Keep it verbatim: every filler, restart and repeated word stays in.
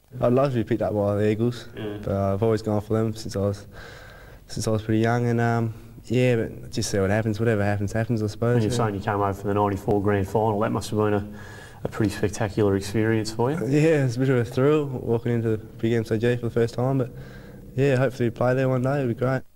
I'd love to be picked up by the Eagles, Yeah. but uh, I've always gone for them since I was since I was pretty young, and um, yeah, but just see what happens. Whatever happens, happens, I suppose. And you're yeah. saying you came over for the ninety-four grand final. That must have been a, a pretty spectacular experience for you. Yeah, it's a bit of a thrill walking into the big M C G for the first time, but yeah, hopefully play there one day. It'd be great.